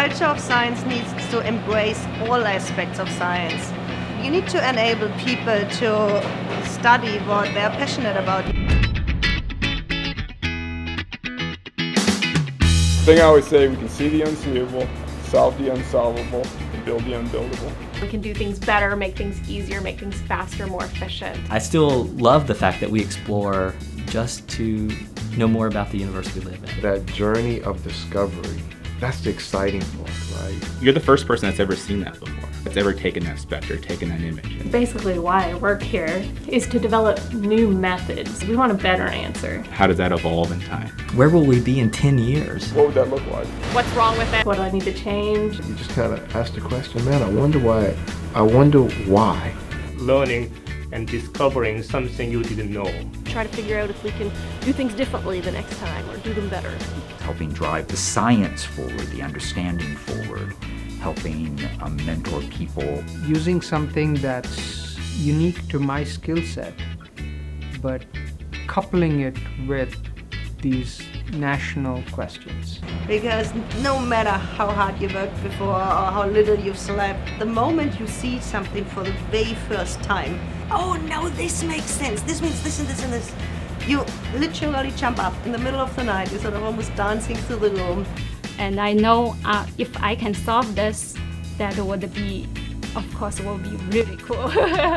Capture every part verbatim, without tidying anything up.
culture of science needs to embrace all aspects of science. You need to enable people to study what they're passionate about. The thing I always say, we can see the unseeable, solve the unsolvable, and build the unbuildable. We can do things better, make things easier, make things faster, more efficient. I still love the fact that we explore just to know more about the universe we live in. That journey of discovery, that's the exciting part, right? You're the first person that's ever seen that before, that's ever taken that spectrum, taken that image. Basically why I work here is to develop new methods. We want a better answer. How does that evolve in time? Where will we be in ten years? What would that look like? What's wrong with it? What do I need to change? You just kind of ask the question, man, I wonder why, I wonder why. Learning and discovering something you didn't know. Try to figure out if we can do things differently the next time or do them better. Helping drive the science forward, the understanding forward, helping um, mentor people. Using something that's unique to my skill set, but coupling it with these national questions. Because no matter how hard you worked before or how little you've slept, the moment you see something for the very first time, oh, now this makes sense, this means this and this and this, you literally jump up in the middle of the night, you're sort of almost dancing through the room. And I know uh, if I can solve this, that would be, of course, will be really cool.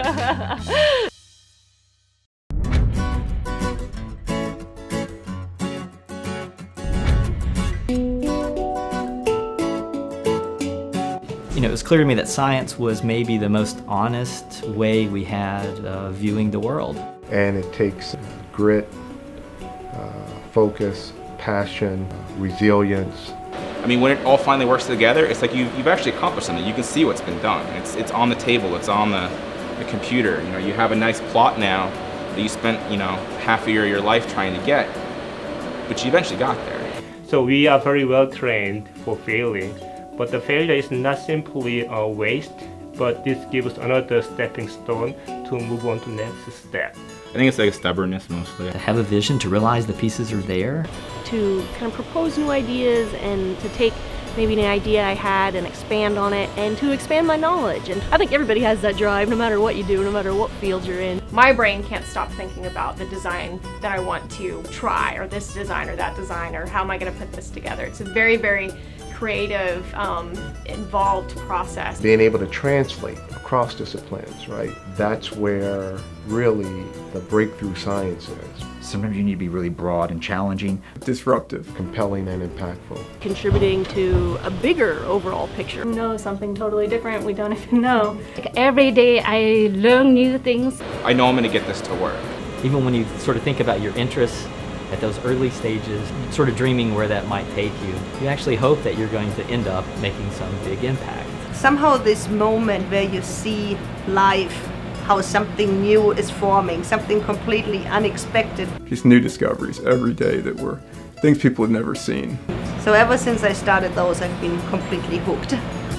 You know, it was clear to me that science was maybe the most honest way we had of viewing the world. And it takes grit, uh, focus, passion, resilience. I mean, when it all finally works together, it's like you've, you've actually accomplished something. You can see what's been done. It's, it's on the table, it's on the, the computer. You know, you have a nice plot now that you spent, you know, half a year of your life trying to get, but you eventually got there. So we are very well trained for failing. But the failure is not simply a waste, but this gives us another stepping stone to move on to the next step. I think it's like a stubbornness mostly. To have a vision, to realize the pieces are there. To kind of propose new ideas and to take maybe an idea I had and expand on it and to expand my knowledge. And I think everybody has that drive no matter what you do, no matter what field you're in. My brain can't stop thinking about the design that I want to try, or this design or that design, or how am I going to put this together. It's a very, very creative, um, involved process. Being able to translate across disciplines, right? That's where really the breakthrough science is. Sometimes you need to be really broad and challenging. Disruptive. Compelling and impactful. Contributing to a bigger overall picture. Know something totally different we don't even know. Like every day I learn new things. I know I'm going to get this to work. Even when you sort of think about your interests at those early stages, sort of dreaming where that might take you, you actually hope that you're going to end up making some big impact. Somehow this moment where you see life, how something new is forming, something completely unexpected. Just new discoveries every day that were things people had never seen. So ever since I started those, I've been completely hooked.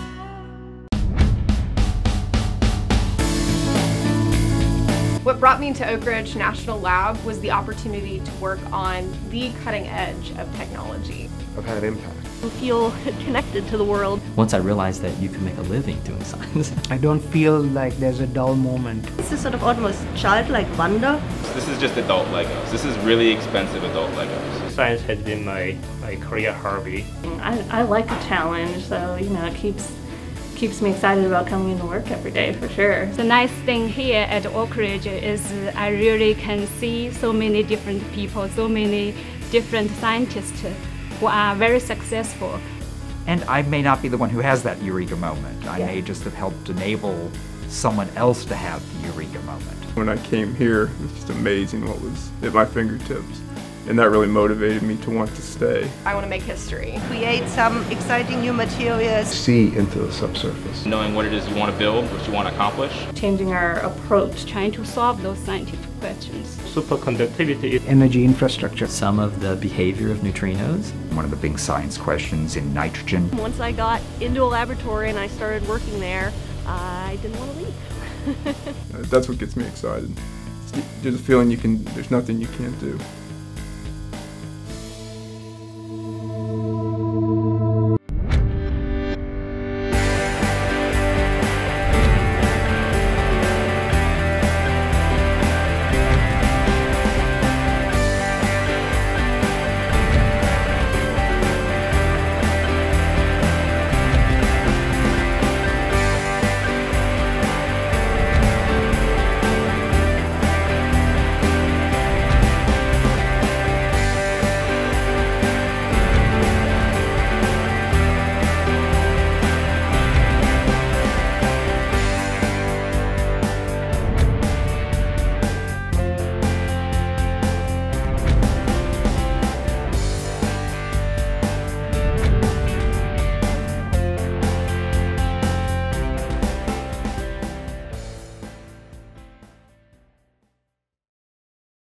What brought me to Oak Ridge National Lab was the opportunity to work on the cutting edge of technology. I've had impact. You feel connected to the world. Once I realized that you can make a living doing science. I don't feel like there's a dull moment. It's this sort of almost childlike wonder. This is just adult Legos. This is really expensive adult Legos. Science has been my, my career hobby. I, I like a challenge, so you know, it keeps keeps me excited about coming into work every day, for sure. The nice thing here at Oak Ridge is I really can see so many different people, so many different scientists who are very successful. And I may not be the one who has that eureka moment. I Yeah. may just have helped enable someone else to have the eureka moment. When I came here, it was just amazing what was at my fingertips. And that really motivated me to want to stay. I want to make history. Create some exciting new materials. See into the subsurface. Knowing what it is you want to build, what you want to accomplish. Changing our approach. Trying to solve those scientific questions. Superconductivity is Energy infrastructure. Some of the behavior of neutrinos. One of the big science questions in nitrogen. Once I got into a laboratory and I started working there, I didn't want to leave. Uh, That's what gets me excited. There's a feeling you can, there's nothing you can't do.